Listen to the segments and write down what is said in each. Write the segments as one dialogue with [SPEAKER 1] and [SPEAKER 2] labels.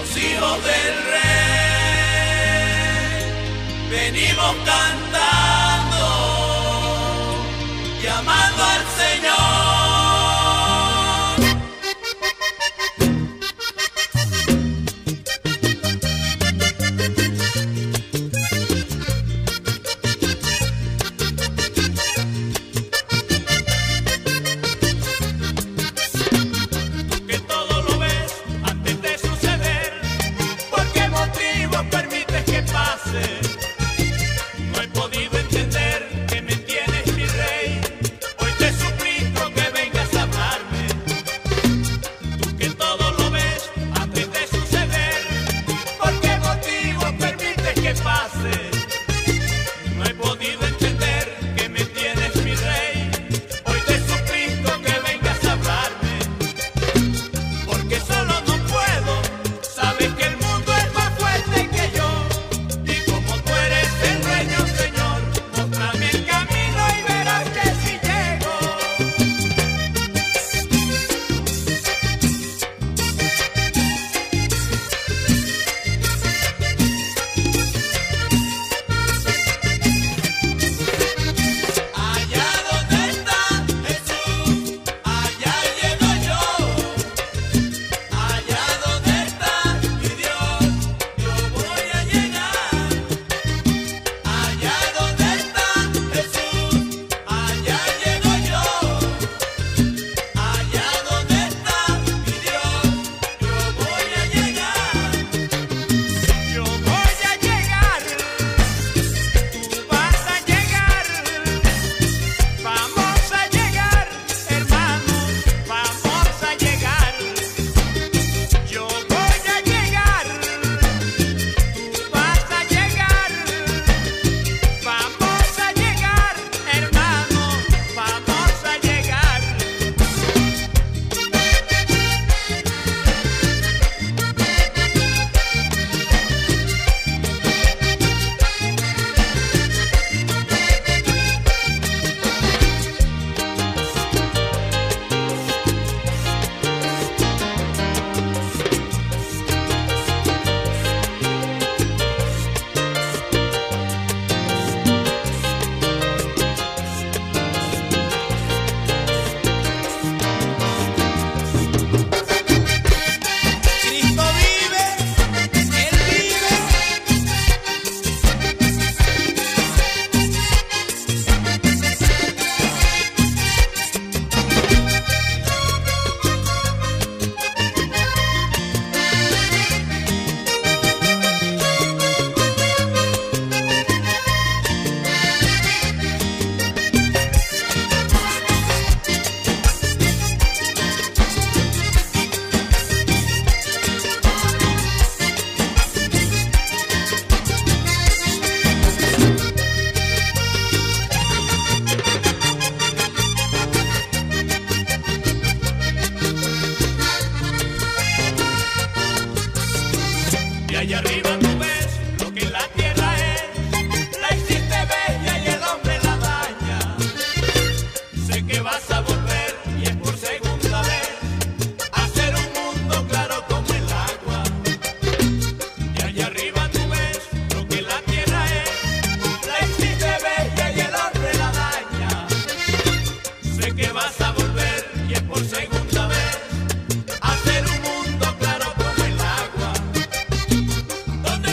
[SPEAKER 1] hijos del Rey, venimos cantando, llamando al Señor.
[SPEAKER 2] No he podido entender que me tienes, mi rey. Hoy te suplico que vengas a hablarme. Tú que todo lo ves antes de suceder, ¿por qué motivo permites que pase? No he podido entender que me tienes, mi rey. Hoy te suplico que vengas a hablarme, porque solo no puedo. Sabes que el mundo es más fuerte que yo. Y allá arriba tú ves lo que la tierra es. La hiciste bella y el hombre la daña. Sé que vas a volver y es por segunda vez a hacer un mundo claro como el agua. Y allá arriba tú ves lo que la tierra es. La hiciste bella y el hombre la daña. Sé que vas a volver y es por segunda vez a hacer un mundo claro como el agua.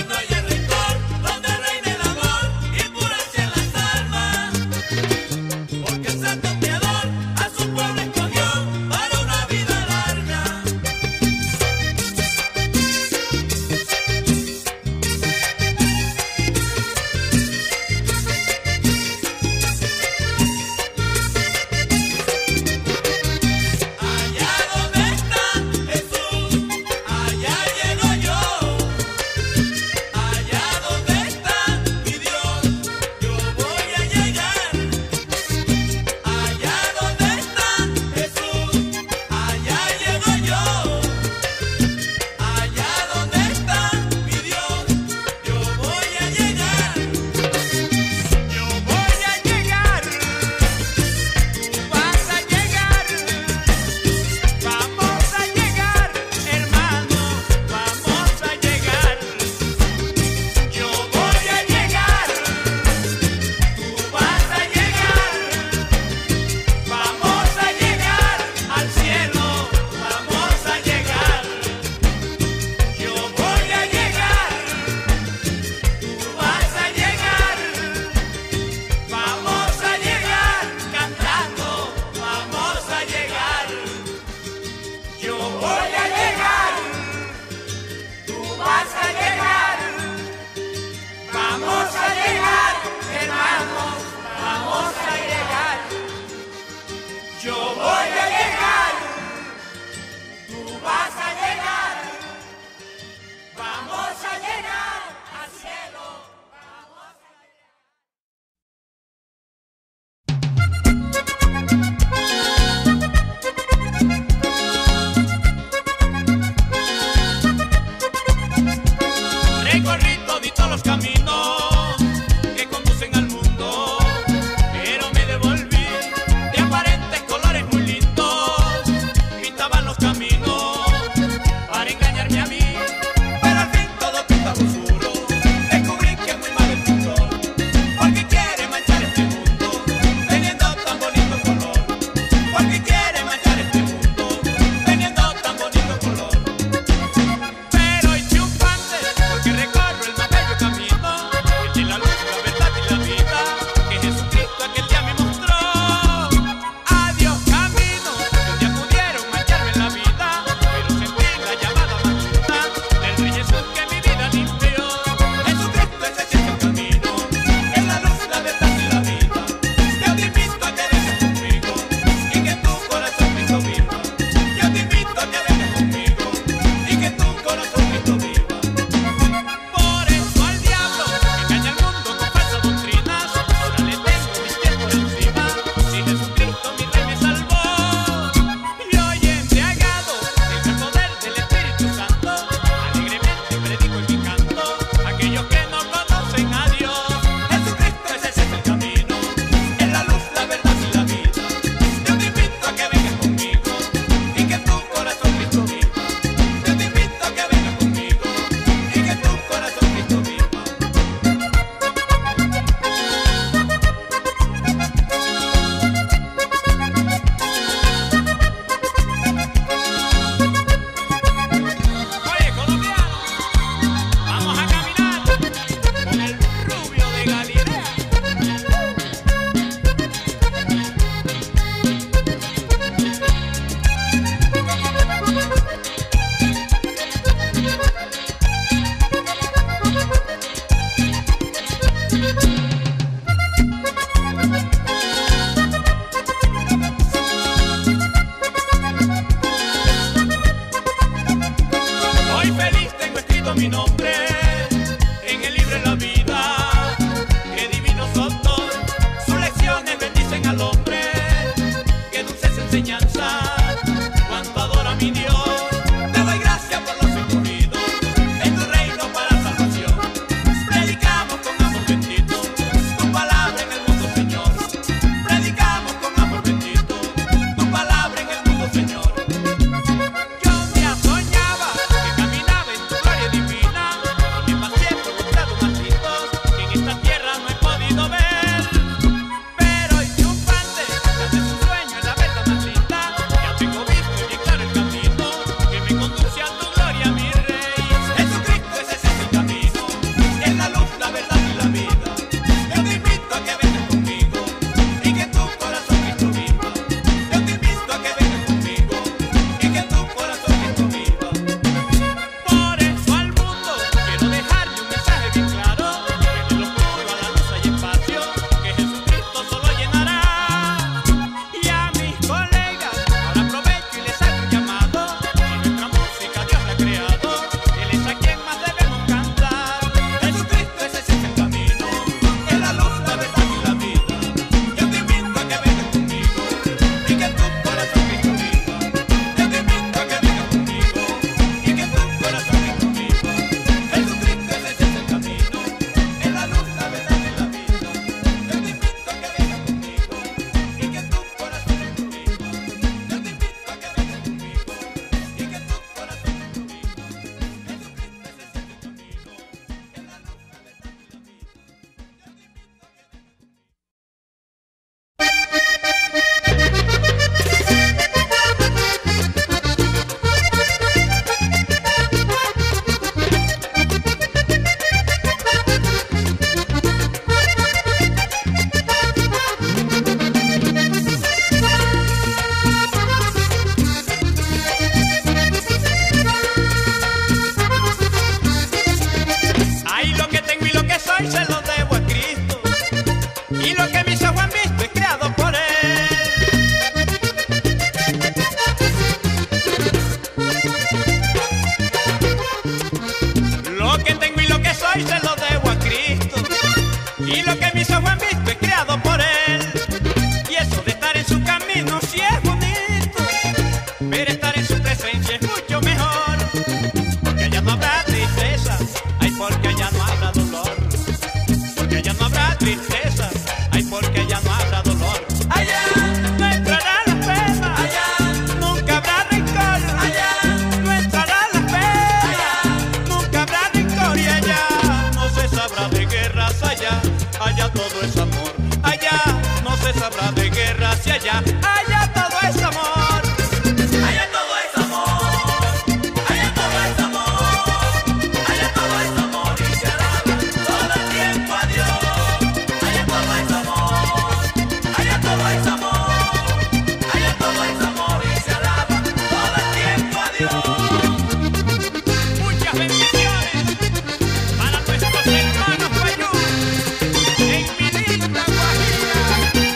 [SPEAKER 2] ojos han visto es creado por él. Y eso de estar en su camino sí es bonito, pero estar en su presencia es mucho mejor. Porque allá no habrá tristeza, ay, porque allá no habrá dolor. Porque allá no habrá tristeza, ay, porque allá no habrá dolor. Allá no entrará la pena, allá nunca habrá rencor. Allá no entrará la pena, allá nunca habrá rencor. Y allá no se sabrá de guerras, allá todo es amor. Allá no se sabrá de guerras y allá todo es amor.
[SPEAKER 1] Allá todo es amor, allá todo es amor, allá todo es amor y se alaba todo el tiempo a Dios. Allá todo es amor, allá todo es amor, allá todo es amor y se alaba todo el tiempo a Dios.
[SPEAKER 2] Muchas bendiciones para nuestros hermanos Guayú en Milita, Guajira.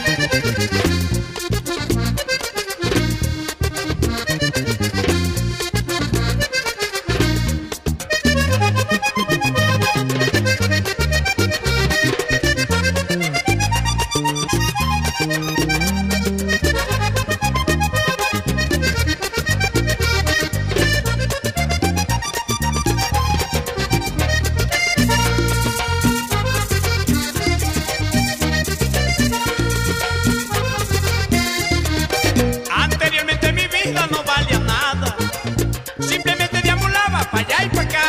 [SPEAKER 2] Anteriormente mi vida no valía nada, simplemente deambulaba para allá y para acá.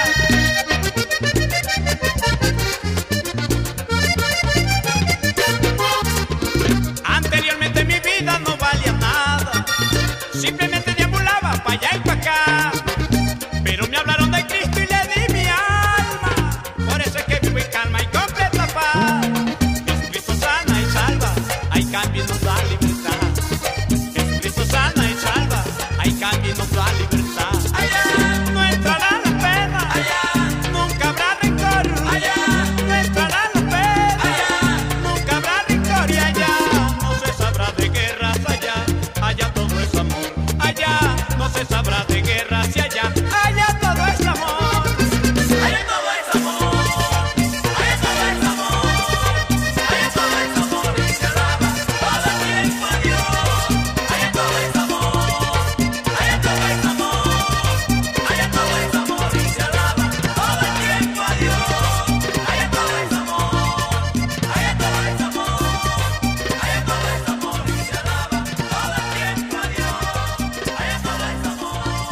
[SPEAKER 2] Anteriormente mi vida no valía nada, simplemente deambulaba para allá y para acá. Pero me hablaron de Cristo y le di mi alma, por eso es que vivo en calma y completa paz. Jesucristo sana y salva, hay cambio y nos da libertad. Jesucristo sana y salva, hay cambio y nos da libertad. Allá no entrará la pena, allá nunca habrá rencor. Allá no entrará la pena, allá nunca habrá rencor. Y allá no se sabrá de guerras, allá todo es amor. Allá no se sabrá de guerras y allá todo es amor.
[SPEAKER 1] Allá todo es amor, allá todo es amor, allá todo es amor y se alaba todo el tiempo a Dios. Allá todo es amor, allá todo es amor, allá todo es amor y se alaba todo el tiempo a Dios. Allá todo es amor, allá todo es amor, allá todo es amor y se alaba todo el tiempo a Dios. Allá todo es amor.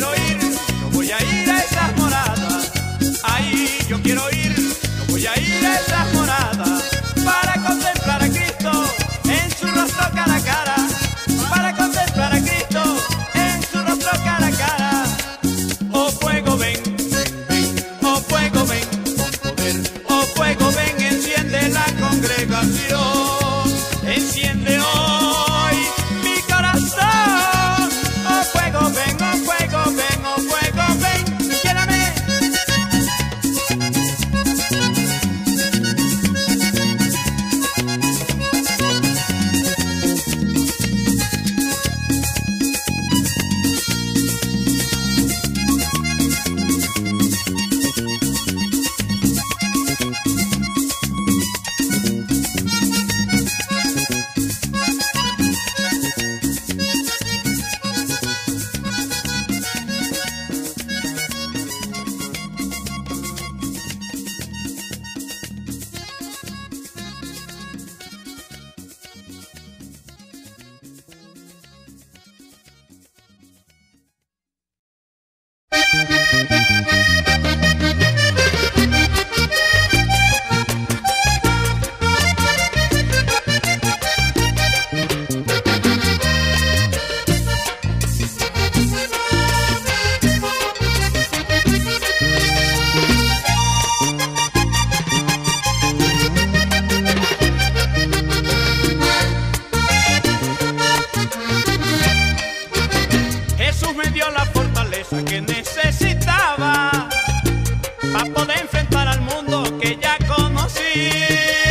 [SPEAKER 2] quiero ir, yo voy a ir a esas moradas. Ahí yo quiero ir, yo voy a ir a esas moradas para contemplar a Cristo en su rostro cara a cara, para contemplar a Cristo en su rostro cara a cara. Oh fuego ven, ven, ven, oh fuego ven, con poder, oh fuego ven, enciende la congregación, enciende hoy mi corazón. Oh fuego ven, oh fuego ven, oh fuego ven, lléname. Jesús me dio la fortaleza que necesitaba para poder enfrentar al mundo que ya conocía.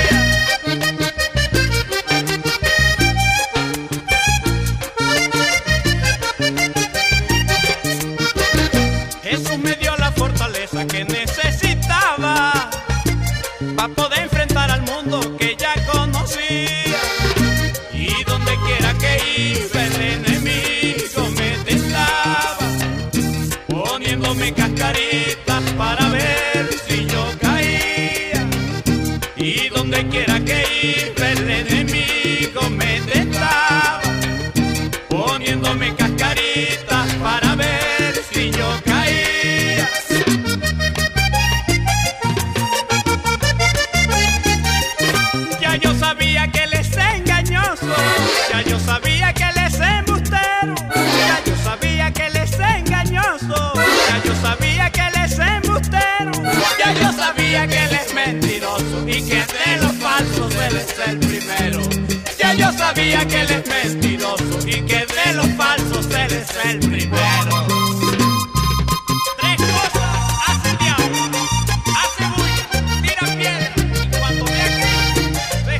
[SPEAKER 2] Jesús me dio la fortaleza que necesitaba para poder enfrentar al mundo que ya conocía. Y donde quiera que iba el enemigo me tentaba, poniéndome cascaritas para ver si yo caía. Y donde quiera que iba el enemigo me tentaba, poniéndome cascaritas para ver si yo caía. Ya yo sabía que él es engañoso, ya yo sabía que él es embustero, ya yo sabía que él es engañoso, ya yo sabía que él es embustero, ya yo sabía que él es mentiroso y que de los falsos él es el primero. Ya yo sabía que él es mentiroso y que de los falsos él es el primero. Tres cosas hace el diablo: hace bulla, tira piedra y cuando ve a Cristo se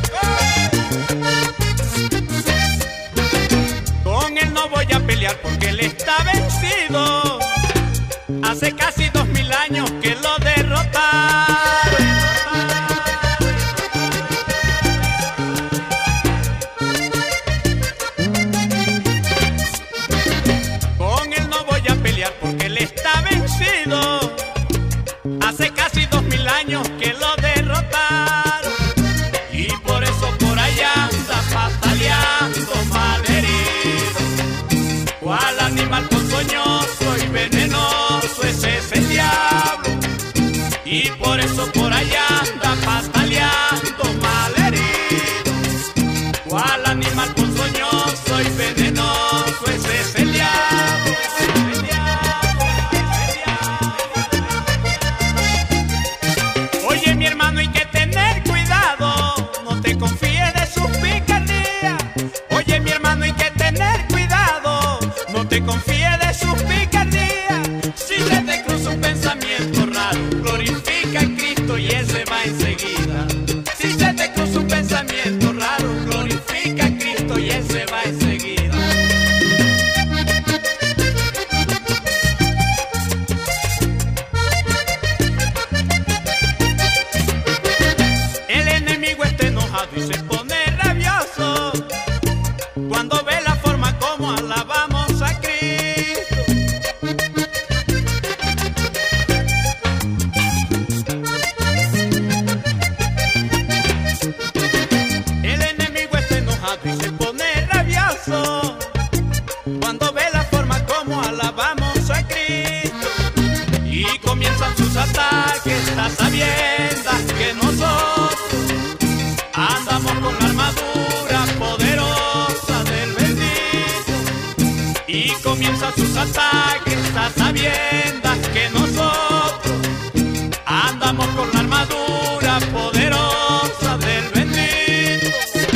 [SPEAKER 2] esconde. Con él no voy a pelear porque él está vencido. Hace casi 2000 años que lo derrotaron. Con él no voy a pelear porque él está vencido. Hace casi 2000 años que lo derrotaron. Y por eso por allá anda pataleando malherido. Cual animal ponzoñoso y venenoso, ese es el diablo. Y por eso por allá anda pataleando malherido. Cual animal ponzoñoso y venenoso, ese es el diablo. El diablo, el diablo. Oye mi hermano, hay que tener cuidado, no te confíes de sus picardías. Oye mi hermano, hay que tener cuidado, no te confíes de sus picardías. Si se te cruza un pensamiento raro, glorifica a Cristo y Él se va enseguida. Si se te cruza un pensamiento raro, glorifica a Cristo y Él se va enseguida. El enemigo está enojado y se pone sabiendas que nosotros andamos con la armadura poderosa del bendito y comienza sus ataques a sabiendas que nosotros andamos con la armadura poderosa del bendito.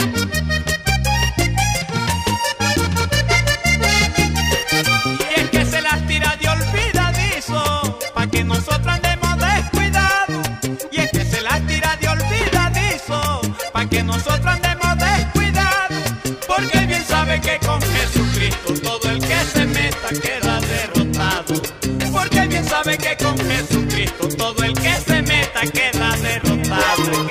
[SPEAKER 2] Y es que se las tira de olvidadizo pa' que nosotros andemos descuidados. Y es que se las tira de olvidadizo pa' que nosotros andemos descuidados. Porque él bien sabe que con Jesucristo todo el que se meta queda derrotado. Porque él bien sabe que con Jesucristo todo el que se meta queda derrotado.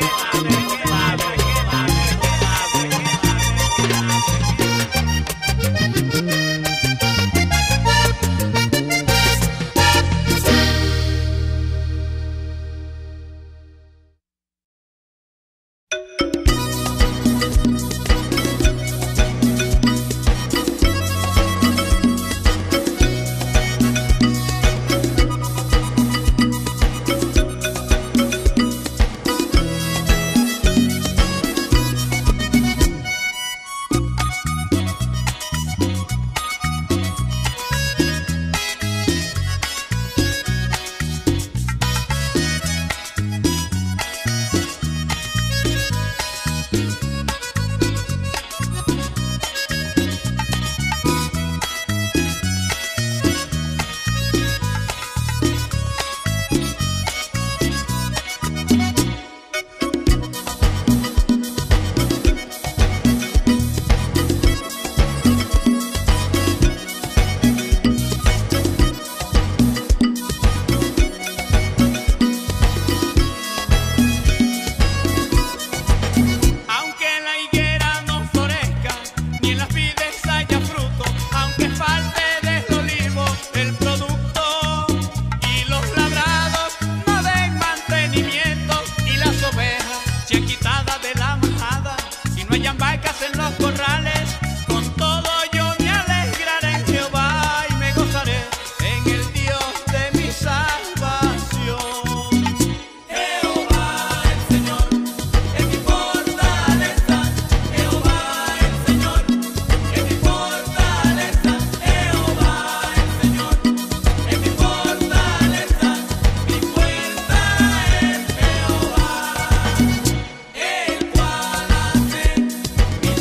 [SPEAKER 1] Mi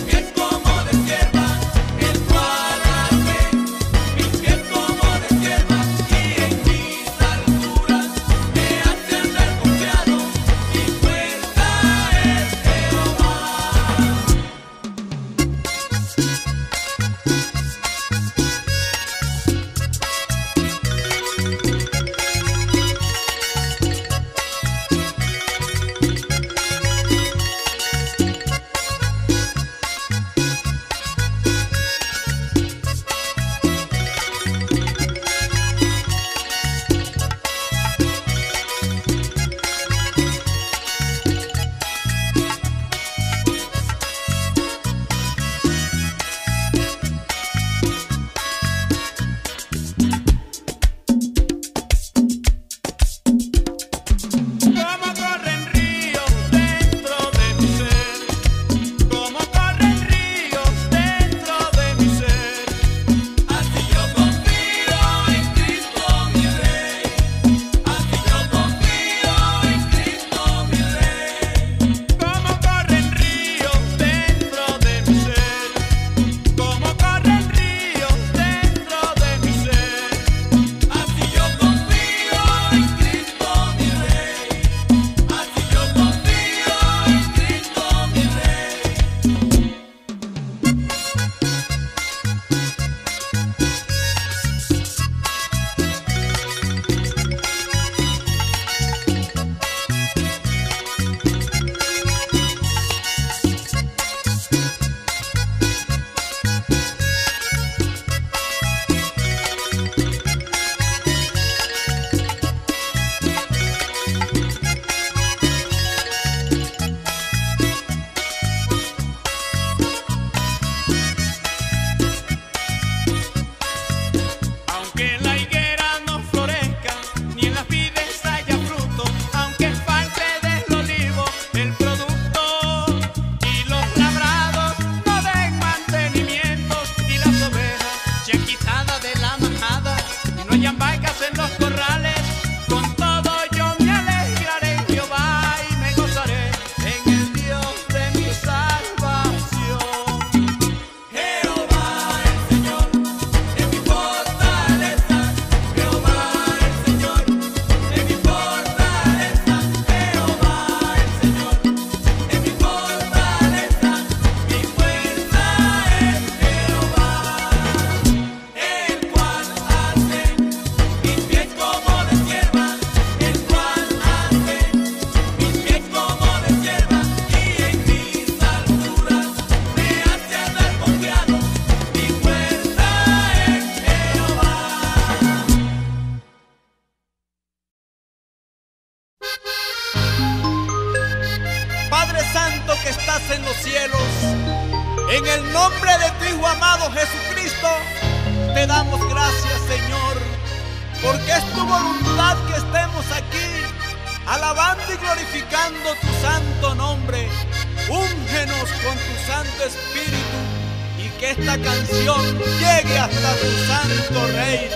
[SPEAKER 2] En el nombre de tu Hijo amado Jesucristo, te damos gracias, Señor, porque es tu voluntad que estemos aquí, alabando y glorificando tu santo nombre. Úngenos con tu Santo Espíritu y que esta canción llegue hasta tu santo reino.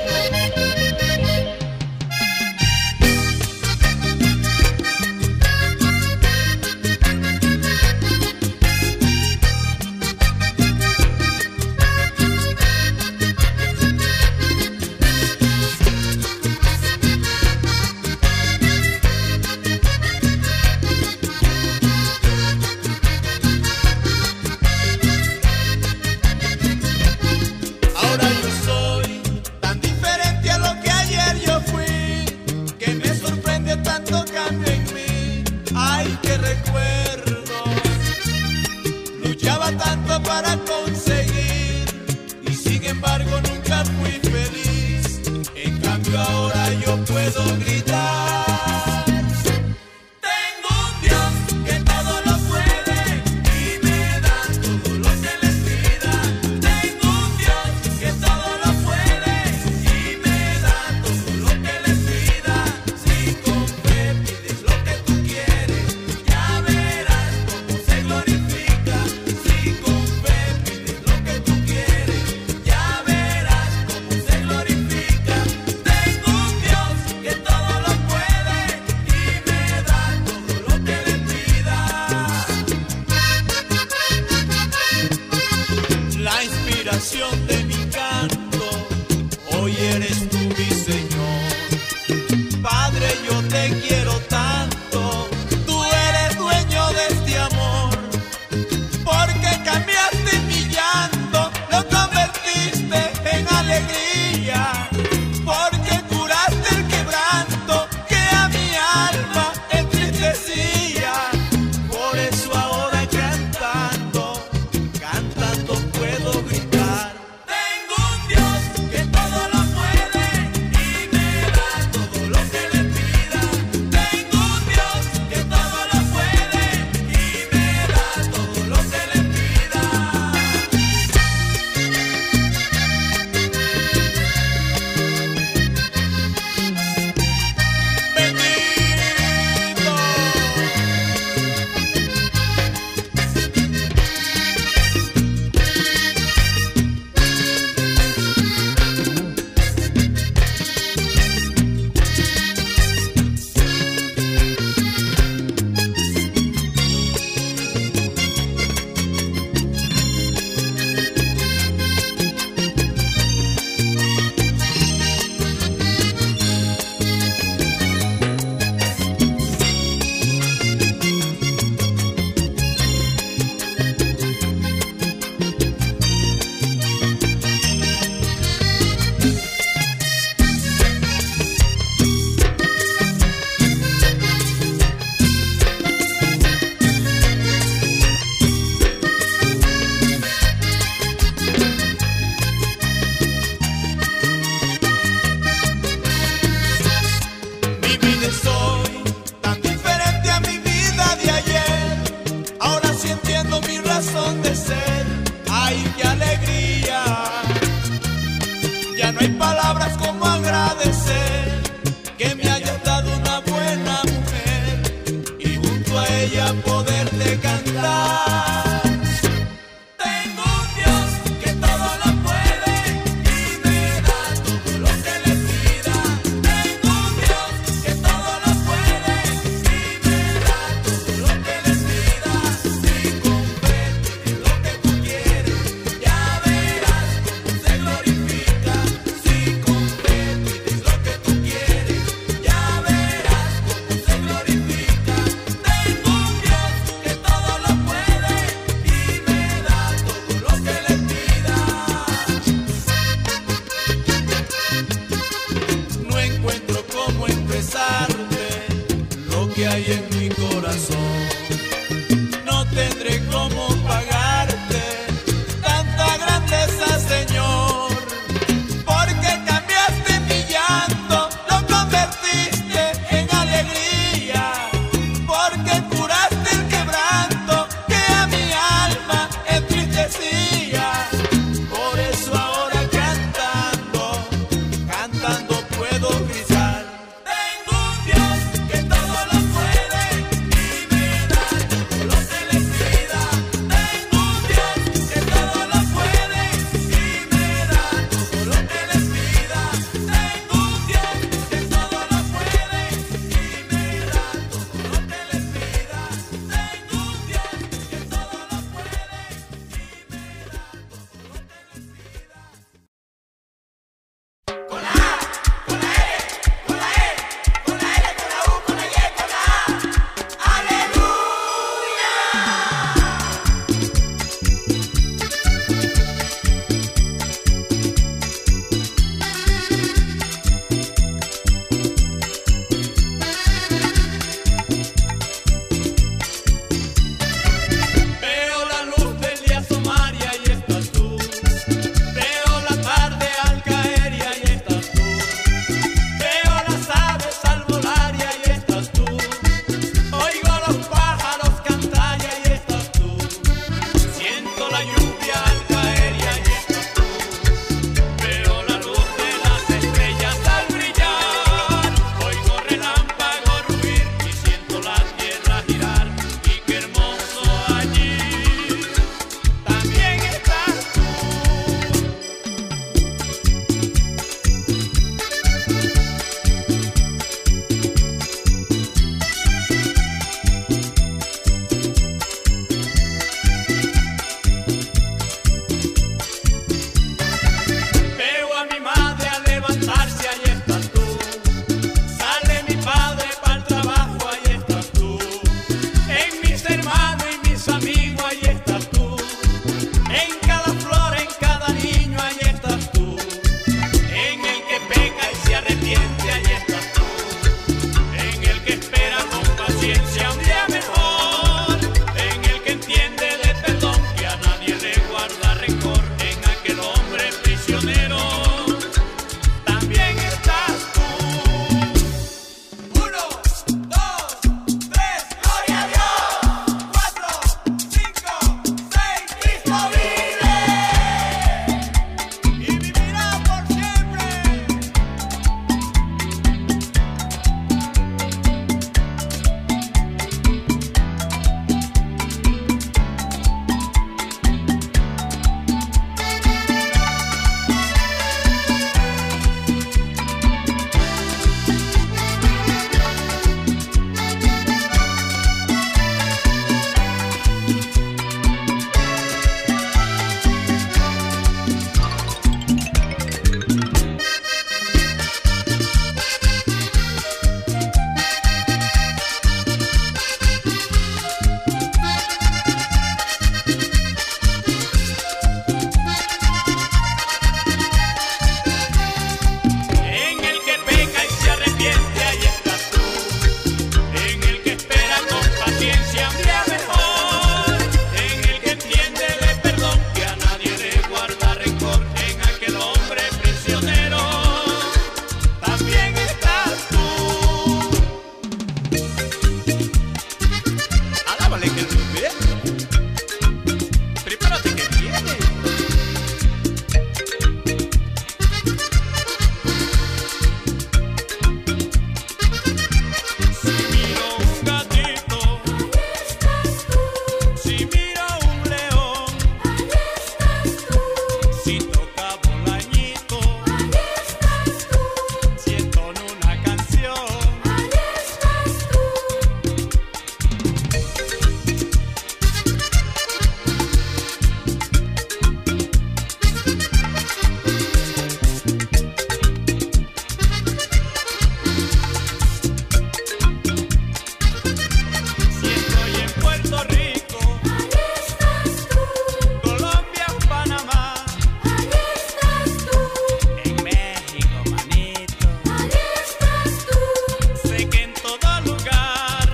[SPEAKER 2] Ahora yo soy tan diferente a lo que ayer yo fui, que me sorprende tanto cambio en mí. Ay, qué recuerdo, luchaba tanto para conseguir y sin embargo nunca fui feliz. En cambio ahora yo puedo gritar. Tengo un Dios que todo lo puede y me da todo lo que le pida. Tengo un Dios que todo lo puede y me da todo lo que le pida. Si con fe pides lo que tú quieres, ya verás cómo se glorifica. Si con fe pides lo que tú quieres, ya verás cómo se glorifica. Tengo un Dios que todo lo puede y me da todo lo que le pida. La inspiración de mi canto, hoy eres tú, mi Señor. Padre, yo te quiero tanto, tú eres dueño de este amor, porque cambiaste mi llanto, lo convertiste en alegría, porque curaste el quebranto que a mi alma entristecía. Por eso ahora cantando puedo gritar. la lluvia al caer y ahí estás tú. Veo la luz de las estrellas al brillar, oigo relámpagos ruir y siento la tierra girar. Y qué hermoso allí también estás tú. Veo a mi madre a levantarse, ahí estás tú. Sale mi padre para el trabajo, ahí estás tú. En mis hermanos y mis amigos, ahí estás tú. En cada flor, en cada niño, ahí estás tú. En el que peca y se arrepiente, ahí estás tú. En el que espera con paciencia un día mejor. En el que entiende de perdón que a nadie le guarda rencor. En aquel hombre prisionero también estás tú. 1, 2, 3, gloria a Dios. 4, 5, 6, Cristo vive y vivirá por siempre. En el que peca y se arrepiente, ahí estás tú. En el que espera con paciencia un día mejor. En el que entiende de perdón que a nadie le guarda rencor. En aquel hombre prisionero también estás tú. Alábale que tú vienes. Prepárate que viene. Si miro un gatito, si miro un león, si toca bolañito, si entono una canción. Si estoy en Puerto Rico, Colombia o Panamá, en México, manito, sé que en todo lugar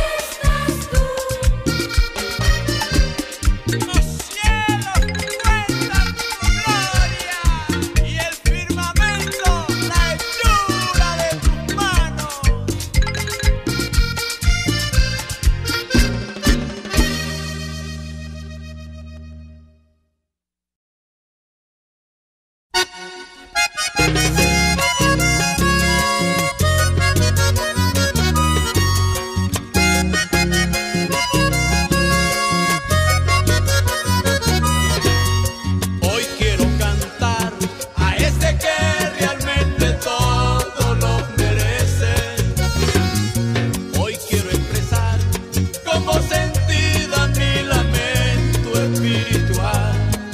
[SPEAKER 2] los cielos cuentan tu gloria y el firmamento la hechura de tus manos. Hoy quiero cantar a ese que realmente todo lo merece. Hoy quiero expresar con voz sentida mi lamento espiritual.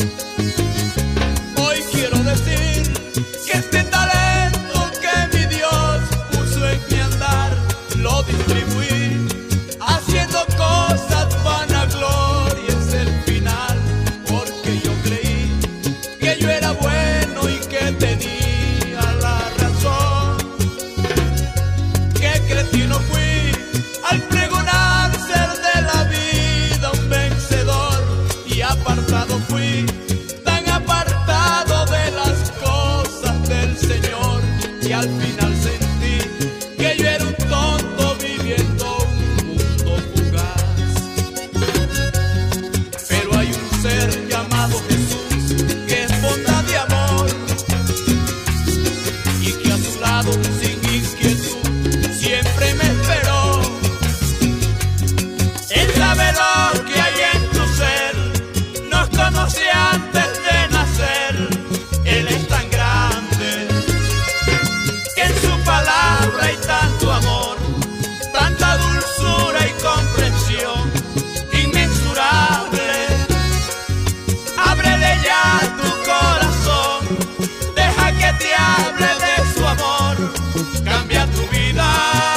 [SPEAKER 2] Hoy quiero decir que este talento que mi Dios puso en mi andar lo distribuí haciendo cosas vanagloria es el final, porque yo creí que yo era bueno y que tenía la razón. Qué cretino fui al pregonar ser de la vida un vencedor y apartar llamado Jesús, que es bondad y amor, y que a su lado sin inquietud siempre me esperó. Él sabe lo que hay en tu ser, nos conoce antes de nacer. Él es tan grande que en su palabra hay tanto amor, tanta dulzura y comprensión inmensurable. Ábrele ya tu corazón, deja que te hable de su amor, cambia tu vida.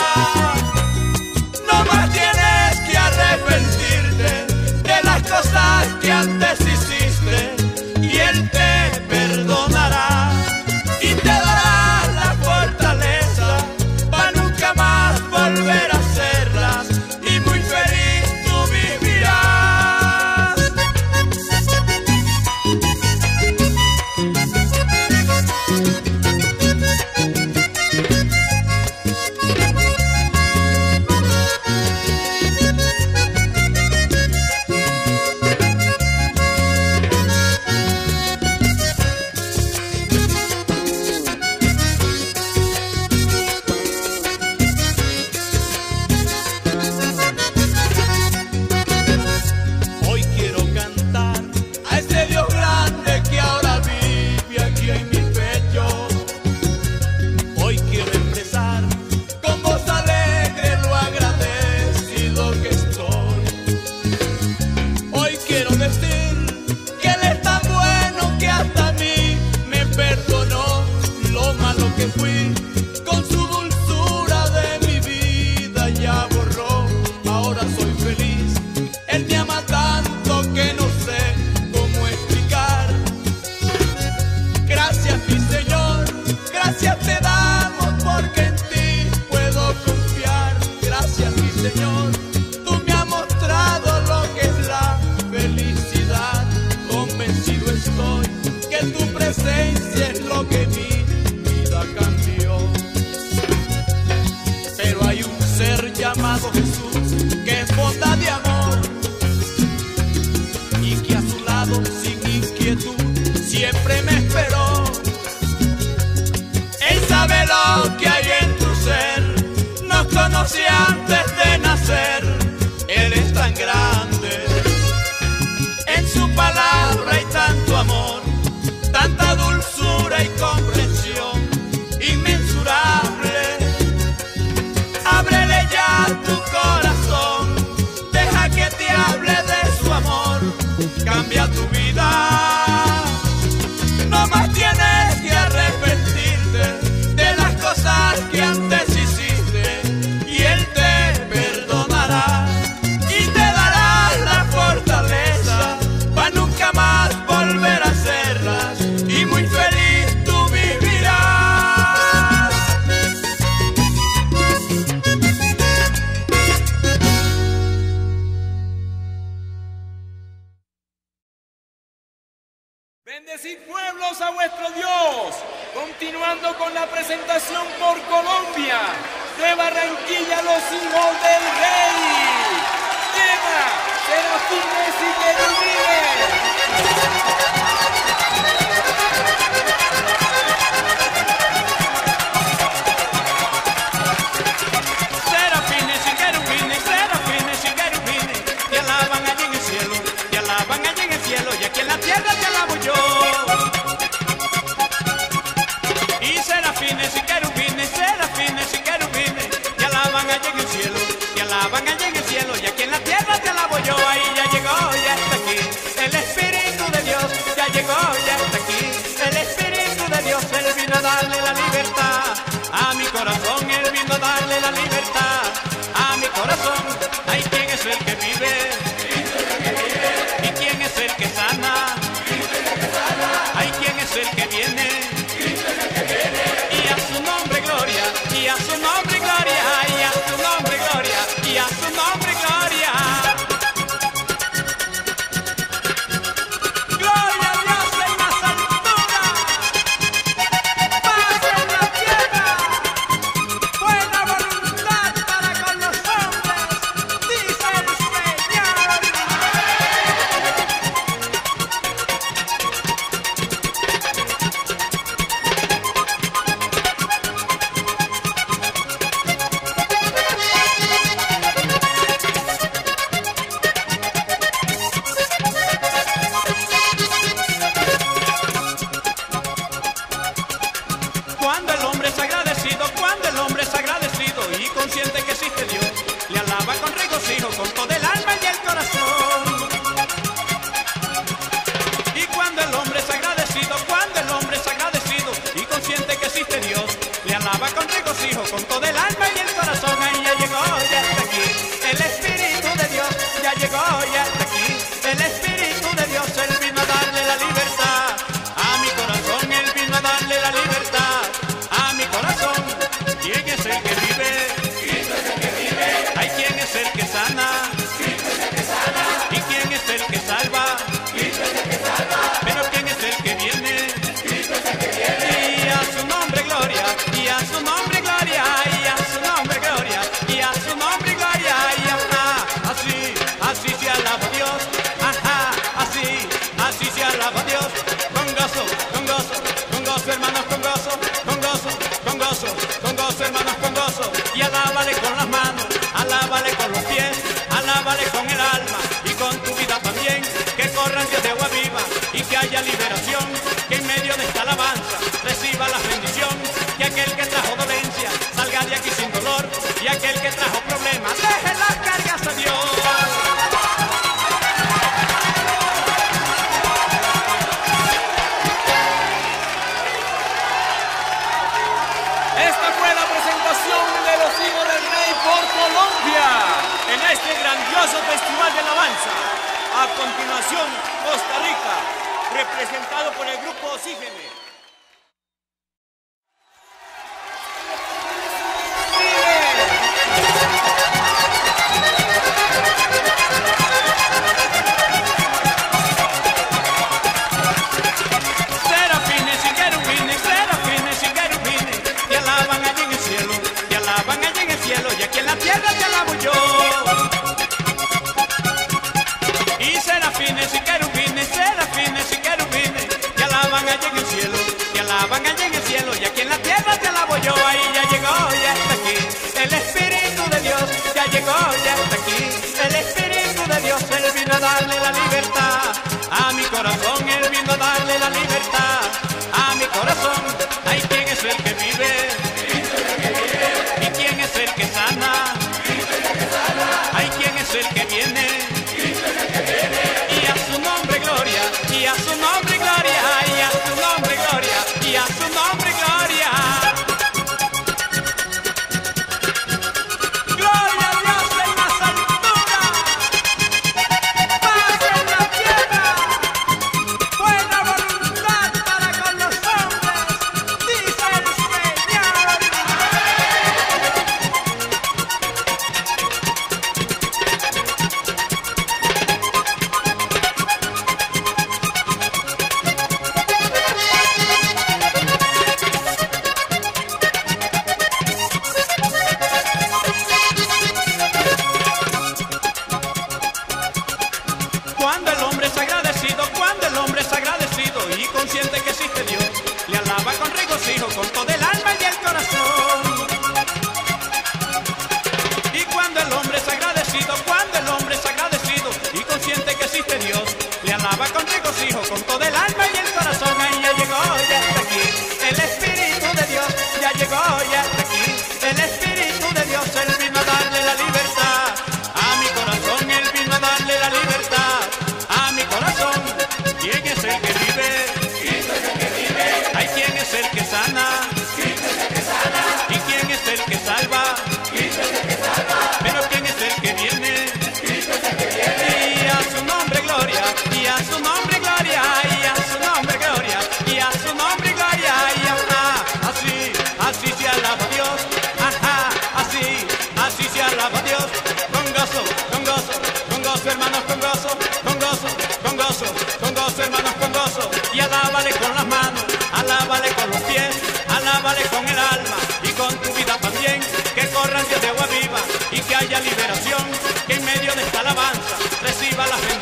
[SPEAKER 2] No más tienes que arrepentirte de las cosas que antes hiciste, y Él te perdonará y te dará la fortaleza para nunca más volver a hacerlas, y muy feliz tú vivirás. Hoy quiero cantar a ese Dios grande que ahora vive aquí en mi pecho. Hoy quiero expresar con voz alegre lo agradecido que estoy. Hoy quiero decir que Él es tan bueno que hasta a mí me perdonó lo malo que fui. Con su dulzura de mi vida ya borró. Ahora soy feliz. Él me ama tanto que no sé cómo explicar. Gracias mi Señor, gracias te damos porque en ti puedo confiar. Gracias mi Señor, tú me has mostrado lo que es la felicidad. Convencido estoy que tu presencia es lo que mi vida cambió. Pero hay un ser llamado Jesús que es bondad y amor, y que a su lado sin inquietud siempre me esperó. Él sabe lo que hay en tu ser, nos conoce antes de nacer. Él es tan grande, en su palabra hay tanto amor, tanta dulzura y comprensión inmensurable. Ábrele ya tu corazón, deja que te hable de su amor, cambia tu vida. No más tienes que arrepentirte de las cosas que antes hiciste, y Él te perdonará y te dará la fortaleza para nunca más volver a hacerlas, y muy feliz tú vivirás.
[SPEAKER 3] Bendecid pueblos a vuestro Dios. Continuando con la presentación por Colombia, de Barranquilla, los hijos del rey. Tema, Serafines y Querubines.
[SPEAKER 2] Serafines y querubines, serafines y querubines, te alaban allí en el cielo, te alaban allí en el cielo, y aquí en la tierra te alabo yo. Y serafines y querubines, te alaban allí en el cielo, te alaban allí en el cielo, y aquí en la tierra te alabo yo. Ahí ya llegó, ya está aquí, el Espíritu de Dios, ya llegó, ya está aquí, el Espíritu de Dios. Él vino a darle la libertad a mi corazón, Él vino a darle la libertad a mi corazón. Ay, ¿quién es el que vive? ¿Y quién es el que sana? haya liberación, que en medio de esta alabanza reciba la bendición, que aquel que trajo dolencia salga de aquí sin dolor, y aquel que trajo problemas deje las cargas a Dios.
[SPEAKER 3] Esta fue la presentación de los hijos del rey por Colombia en este grandioso festival de alabanza. A continuación, Costa Rica, representado por el grupo Oxígeno.
[SPEAKER 2] Y aquí en la tierra te alabo yo. Y serafines y querubines y querubines, te alaban allí en el cielo, te alaban allí en el cielo. Y aquí en la tierra te alabo yo. Ahí ya llegó, ya está aquí el Espíritu de Dios. Ya llegó, ya está aquí el Espíritu de Dios. Él vino a darle la libertad a mi corazón. Él vino a darle la libertad a mi corazón. Ay, ¿quién es el que vive? ¿Y quién es el que sana? Hay quien es el que viene. Y a su nombre gloria, y a su nombre gloria, y a su nombre gloria, y a su nombre gloria. Gloria a Dios en las alturas, paz en la tierra, buena voluntad para con los hombres, dice el Señor. Cuando el hombre es agradecido y consciente que existe Dios, le alaba con regocijo, con todo el alma y el corazón. Y cuando el hombre es agradecido y consciente que existe Dios, le alaba con regocijo, con todo el alma y el corazón. Ahí ya llegó, ya está aquí el Espíritu de Dios, ya llegó, ya está aquí el Espíritu de Dios. Él vino a darle la libertad a mi corazón, él vino a darle la libertad a mi corazón. ¿Quién es el que vive? Hay quien es el que sana. ¿Y quién es el que salva? Pero ¿quién es el que viene? Y a su nombre gloria, y a su nombre gloria, y a su nombre gloria, y a su nombre gloria, y ajá, así se alaba a Dios, ajá, así se alaba a Dios, con gozo, hermanos, con gozo, hermanos, con gozo, y alábale con las manos, alábale con los pies, alábale con el alma y con tu vida también, que corran ríos de agua viva y que haya liberación, que en medio de esta alabanza reciba la bendición.